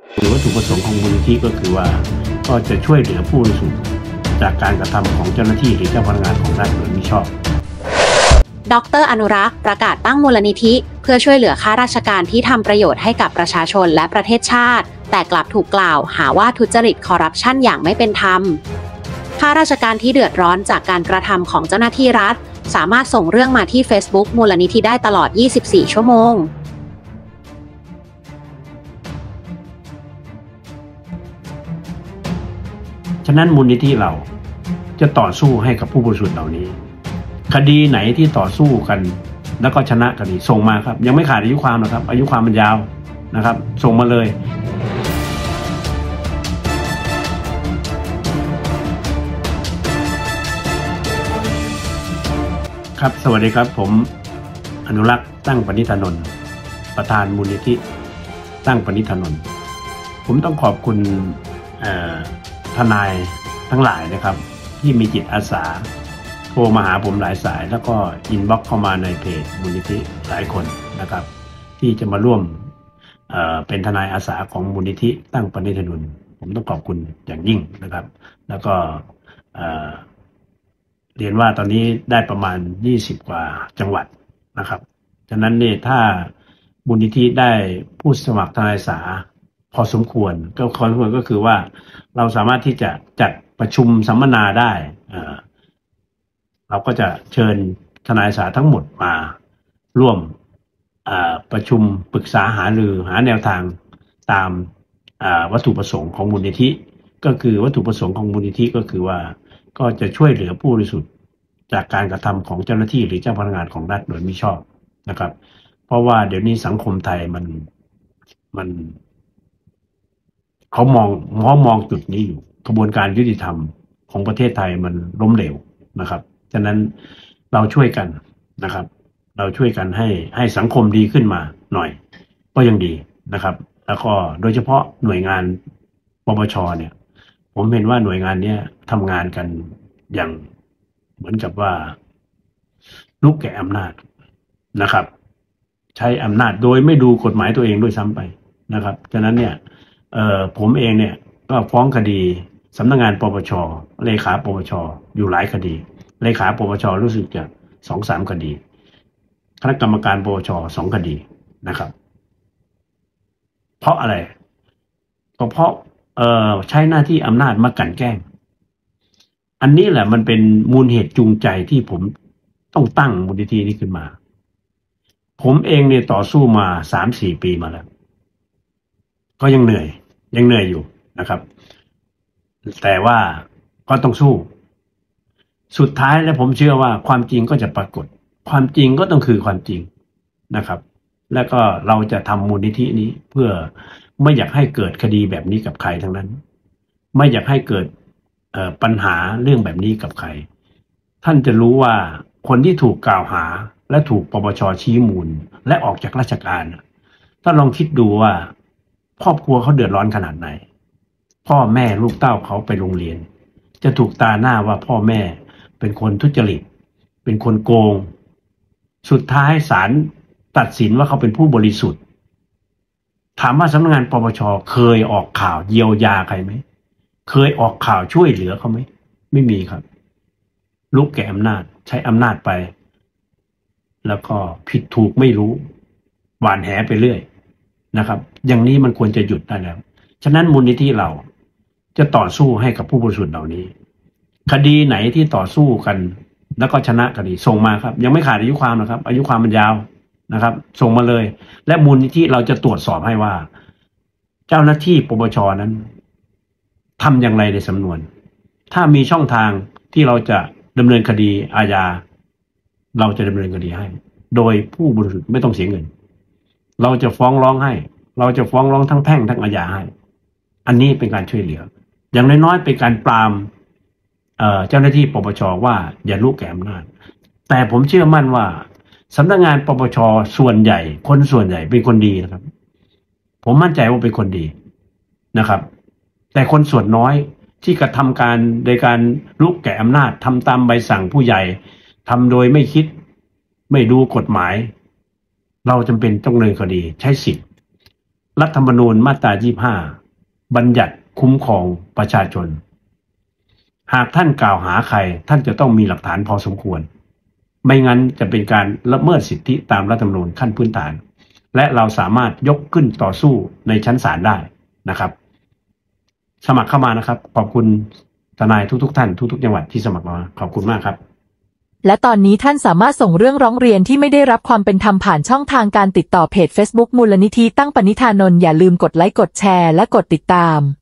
หรือวัตถุประสงค์ของมูลนิธิก็คือว่าก็จะช่วยเหลือผู้บริสุทธิ์จากการกระทำของเจ้าหน้าที่หรือเจ้าพนักงานของรัฐโดยมิชอบดร.อนุรักษ์ประกาศตั้งมูลนิธิเพื่อช่วยเหลือข้าราชการที่ทำประโยชน์ให้กับประชาชนและประเทศชาติแต่กลับถูกกล่าวหาว่าทุจริตคอร์รัปชันอย่างไม่เป็นธรรมข้าราชการที่เดือดร้อนจากการกระทำของเจ้าหน้าที่รัฐสามารถส่งเรื่องมาที่ Facebook มูลนิธิได้ตลอด 24 ชั่วโมงฉะนั้นมูลนิธิเราจะต่อสู้ให้กับผู้บริสุทธิ์เหล่านี้คดีไหนที่ต่อสู้กันแล้วก็ชนะคดีส่งมาครับยังไม่ขาดอายุความหรอกครับอายุความมันยาวนะครับส่งมาเลยครับสวัสดีครับผมอนุรักษ์ตั้งปณิธานนท์ประธานมูลนิธิตั้งปณิธานนท์ผมต้องขอบคุณทนายทั้งหลายนะครับที่มีจิตอาสาโทรมาหาผมหลายสายแล้วก็อินบ็อกซ์เข้ามาในเพจมูลนิธิหลายคนนะครับที่จะมาร่วมเป็นทนายอาสาของมูลนิธิตั้งปณิธานนท์ผมต้องขอบคุณอย่างยิ่งนะครับแล้วก็เรียนว่าตอนนี้ได้ประมาณ20กว่าจังหวัดนะครับฉะนั้นเนี่ยถ้ามูลนิธิได้ผู้สมัครทนายอาสาพอสมควรก็คือว่าเราสามารถที่จะจัดประชุมสัมมนาได้เราก็จะเชิญทนายอาสาทั้งหมดมาร่วมประชุมปรึกษาหารือหาแนวทางตามวัตถุประสงค์ของมูลนิธิก็คือวัตถุประสงค์ของมูลนิธิก็คือว่าก็จะช่วยเหลือผู้บริสุทธิ์จากการกระทำของเจ้าหน้าที่หรือเจ้าพนักงานของรัฐโดยมิชอบนะครับเพราะว่าเดี๋ยวนี้สังคมไทยมันเขามองจุดนี้อยู่กระบวนการยุติธรรมของประเทศไทยมันล้มเหลวนะครับฉะนั้นเราช่วยกันนะครับเราช่วยกันให้สังคมดีขึ้นมาหน่อยก็ยังดีนะครับแล้วก็โดยเฉพาะหน่วยงานปปชเนี่ยผมเห็นว่าหน่วยงานนี้ทำงานกันอย่างเหมือนกับว่าลูกแก่อำนาจนะครับใช้อำนาจโดยไม่ดูกฎหมายตัวเองด้วยซ้ำไปนะครับฉะนั้นเนี่ยผมเองเนี่ยก็ฟ้องคดีสำนักงานปปชเลขาปปชอยู่หลายคดีเลขาปปชรู้สึกจะ 2-3 คดีคณะกรรมการปปช2 คดีนะครับเพราะอะไรก็เพราะใช้หน้าที่อำนาจมากลั่นแกล้งอันนี้แหละมันเป็นมูลเหตุจูงใจที่ผมต้องตั้งมูลนิธินี้ขึ้นมาผมเองเนี่ยต่อสู้มา 3-4 ปีมาแล้วก็ยังเหนื่อยอยู่นะครับแต่ว่าก็ต้องสู้สุดท้ายแล้วผมเชื่อว่าความจริงก็จะปรากฏความจริงก็ต้องคือความจริงนะครับแล้วก็เราจะทำมูลนิธินี้เพื่อไม่อยากให้เกิดคดีแบบนี้กับใครทั้งนั้นไม่อยากให้เกิดปัญหาเรื่องแบบนี้กับใครท่านจะรู้ว่าคนที่ถูกกล่าวหาและถูกปปชชี้มูลและออกจากราชการถ้าลองคิดดูว่าครอบครัวเขาเดือดร้อนขนาดไหนพ่อแม่ลูกเต้าเขาไปโรงเรียนจะถูกตาหน้าว่าพ่อแม่เป็นคนทุจริตเป็นคนโกงสุดท้ายศาลตัดสินว่าเขาเป็นผู้บริสุทธิ์ถามว่าสำนักงานปปชเคยออกข่าวเยียวยาใครไหมเคยออกข่าวช่วยเหลือเขาไหมไม่มีครับลูกแก่อำนาจใช้อำนาจไปแล้วก็ผิดถูกไม่รู้หวานแหไปเรื่อยนะครับอย่างนี้มันควรจะหยุดได้แล้วฉะนั้นมูลนิธิเราจะต่อสู้ให้กับผู้บริสุทธิ์เหล่านี้คดีไหนที่ต่อสู้กันแล้วก็ชนะคดีส่งมาครับยังไม่ขาดอายุความหรอกครับอายุความมันยาวนะครับส่งมาเลยและมูลนิธิเราจะตรวจสอบให้ว่าเจ้าหน้าที่ปปชนั้นทำอย่างไรในสำนวนถ้ามีช่องทางที่เราจะดำเนินคดีอาญาเราจะดำเนินคดีให้โดยผู้บริสุทธิ์ไม่ต้องเสียเงินเราจะฟ้องร้องให้เราจะฟ้องร้องทั้งแพ่งทั้งอาญาให้อันนี้เป็นการช่วยเหลืออย่างน้อยๆเป็นการปรามเจ้าหน้าที่ปปชว่าอย่าลุกแก่อำนาจแต่ผมเชื่อมั่นว่าสำนักงานปปชส่วนใหญ่คนส่วนใหญ่เป็นคนดีนะครับผมมั่นใจว่าเป็นคนดีนะครับแต่คนส่วนน้อยที่กระทำการโดยการลุกแก่อำนาจทำตามใบสั่งผู้ใหญ่ทำโดยไม่คิดไม่ดูกฎหมายเราจำเป็นต้องดำเนินคดีใช้สิทธิ์รัฐธรรมนูญมาตราบัญญัติคุ้มครองประชาชนหากท่านกล่าวหาใครท่านจะต้องมีหลักฐานพอสมควรไม่งั้นจะเป็นการละเมิดสิทธิตามรัฐธรรมนูญขั้นพื้นฐานและเราสามารถยกขึ้นต่อสู้ในชั้นศาลได้นะครับสมัครเข้ามานะครับขอบคุณทนายทุกท่านทุกจังหวัดที่สมัครมาขอบคุณมากครับและตอนนี้ท่านสามารถส่งเรื่องร้องเรียนที่ไม่ได้รับความเป็นธรรมผ่านช่องทางการติดต่อเพจ Facebook มูลนิธิตั้งปณิธานนท์อย่าลืมกดไลค์กดแชร์และกดติดตาม